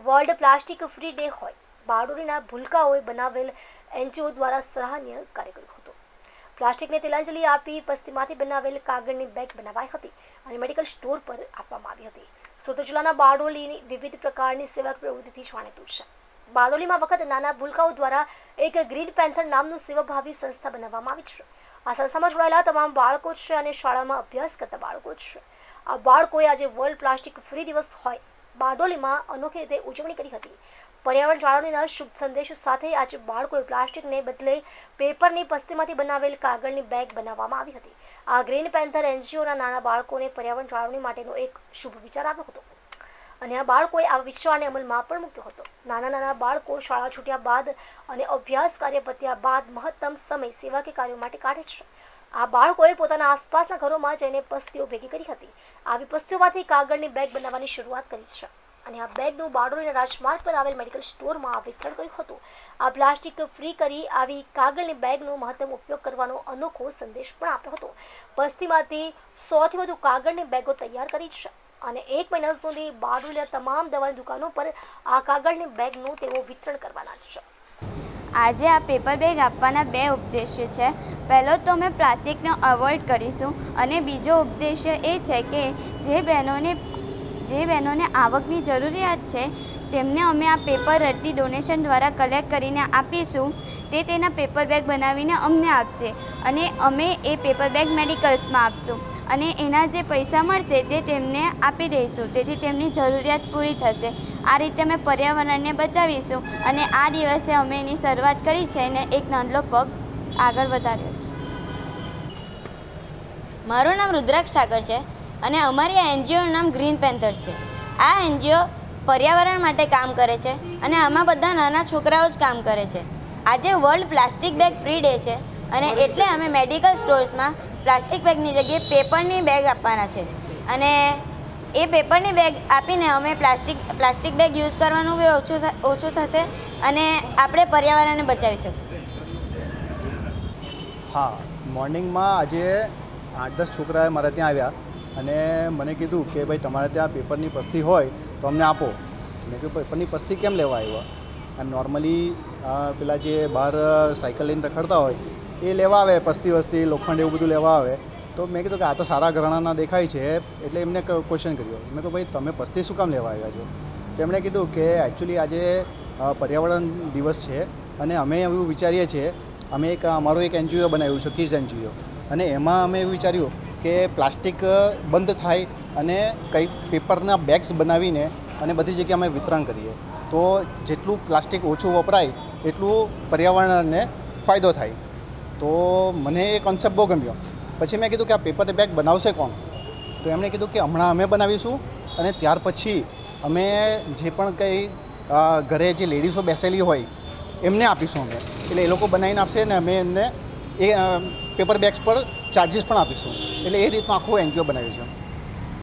World plastic free day હોય બારડોલીના ભૂલકાઓએ બનાવેલ NGO દ્વારા સરાહનીય કાર્ય કર્યું હતું। પ્લાસ્ટિકને તિલાંજલિ આપી પસ્તીમાંથી બનાવેલ કાગળની બેગ બનાવાઈ હતી અને મેડિકલ સ્ટોર પર આપવામાં આવી હતી। સુરત જિલ્લાના બારડોલીની વિવિધ પ્રકારની સેવા પ્રવૃત્તિથી જાણીતું છે। બારડોલીમાં વખત નાના ભૂલકાઓ દ્વારા એક ગ્રીન પેન્થર નામનું સેવાભાવી સંસ્થા બનાવવામાં આવી છે। આ સંસ્થામાં જોડાયેલા તમામ બાળકો છે અને શાળામાં અભ્યાસ કરતા બાળકો છે। આ બાળકોએ આજે વર્લ્ડ પ્લાસ્ટિક ફ્રી દિવસ હોય બારડોલીમાં અનોખી રીતે ઉજવણી કરી હતી। પર્યાવરણ જાળવણીના શુભ સંદેશ સાથે આજે બાળકોએ પ્લાસ્ટિકને બદલે પેપરની પસ્તીમાંથી બનાવેલ કાગળની બેગ બનાવવામાં આવી હતી। આ ગ્રીન પેન્થર એનજીઓના નાના બાળકોને પર્યાવરણ જાળવણી માટેનો એક શુભ વિચાર આવ્યો હતો અને આ બાળકોએ આ વિચારને અમલમાં પણ મૂક્યો હતો। નાના બાળકો શાળા છૂટ્યા બાદ અને અભ્યાસ કાર્ય પત્યા બાદ મહત્તમ સમય સેવાકીય કાર્યો માટે કાઢે છે। આ બાળકોએ પોતાના આસપાસના ઘરોમાં જઈને પસ્તીઓ ભેગી કરી હતી। આવી પસ્તીઓમાંથી કાગળની બેગ બનાવવાની શરૂઆત કરી છે અને આ બેગનું બારડોલીના રાજમાર્ગ પર આવેલ મેડિકલ સ્ટોરમાં વિતરણ કર્યું હતું। આ પ્લાસ્ટિક ફ્રી કરી આવી કાગળની બેગનો મહત્તમ ઉપયોગ કરવાનો અનોખો સંદેશ પણ આપ્યો હતો। પસ્તીમાંથી 100થી વધુ કાગળની બેગો તૈયાર કરી છે અને 1 મહિના સુધી બારડોલીના તમામ દવાની દુકાનો પર આ કાગળની બેગનું તેઓ વિતરણ કરવાના છે। આજે આ પેપર બેગ આપવાના 2 ઉદ્દેશ્ય છે। પહેલો તો અમે પ્લાસ્ટિકને અવોઇડ કરીશું અને બીજો ઉદ્દેશ્ય એ છે કે જે બહેનોને આવકની જરૂરિયાત છે તેમને અમે આ પેપર રદ્દી ડોનેશન દ્વારા કલેક્ટ કરીને આપીશું। તે તેના પેપર બેગ બનાવીને અમને આપશે અને અમે એ પેપર બેગ મેડિકલ્સમાં આપશું અને એના જે પૈસા મળશે તે તેમને આપી દઈશું, તેથી તેમની જરૂરિયાત પૂરી થશે। આ રીતે અમે પર્યાવરણને બચાવીશું અને આ દિવસે અમે એની શરૂઆત કરી છે અને એક નાનલો પગ આગળ વધાર્યો છે। મારું નામ રુદ્રાક્ષ ઠાકર છે અને અમારી આ એનજીઓનું નામ ગ્રીન પેન્થર છે। આ એનજીઓ પર્યાવરણ માટે કામ કરે છે અને આમાં બધા નાના છોકરાઓ જ કામ કરે છે। આજે world plastic bag free day છે અને એટલે અમે મેડિકલ સ્ટોર્સમાં પ્લાસ્ટિક બેગની જગ્યાએ પેપરની બેગ આપવાના છે અને એ પેપરની બેગ આપીને અમે પ્લાસ્ટિક બેગ યુઝ કરવાનું બી ઓછું થશે અને આપણે પર્યાવરણને બચાવી શકશું। હા, મોર્નિંગમાં આજે 8-10 છોકરાએ મારા ત્યાં આવ્યા અને મને કીધું કે ભાઈ તમારે ત્યાં પેપરની પસ્તી હોય તો અમને આપો। મેં કહ્યું પેપરની પસ્તી કેમ લેવા આવ્યા? એમ નોર્મલી પેલા જે બહાર સાયકલ લઈને રખડતા હોય એ લેવા આવે, પસ્તી વસ્તી લોખંડ એવું બધું લેવા આવે। તો મેં કીધું કે આ તો સારા ઘરાણાના દેખાય છે એટલે એમને ક્વેશ્ચન કર્યો। મેં કહ્યું ભાઈ તમે પસ્તી શું કામ લેવા આવ્યા છો? તો એમણે કીધું કે એકચ્યુઅલી આજે પર્યાવરણ દિવસ છે અને અમે એવું વિચારીએ છીએ, અમે અમારું એક એનજીઓ બનાવ્યું છે, કિડ્સ એનજીઓ, અને એમાં અમે એવું વિચાર્યું કે પ્લાસ્ટિક બંધ થાય અને કંઈ પેપરના બેગ્સ બનાવીને અને બધી જગ્યાએ અમે વિતરણ કરીએ તો જેટલું પ્લાસ્ટિક ઓછું વપરાય એટલું પર્યાવરણને ફાયદો થાય। તો મને એ કોન્સેપ્ટ બહુ ગમ્યો। પછી મેં કીધું કે આ પેપર બેગ બનાવશે કોણ? તો એમણે કીધું કે હમણાં અમે બનાવીશું અને ત્યાર પછી અમે જે પણ કંઈ ઘરે જે લેડીઝો બેસેલી હોય એમને આપીશું અમે, એટલે એ લોકો બનાવીને આપશે અને અમે એમને એ પેપર બેગ્સ પર ચાર્જીસ પણ આપીશું। એટલે એ રીતનું આખું એનજીઓ બનાવ્યું છે।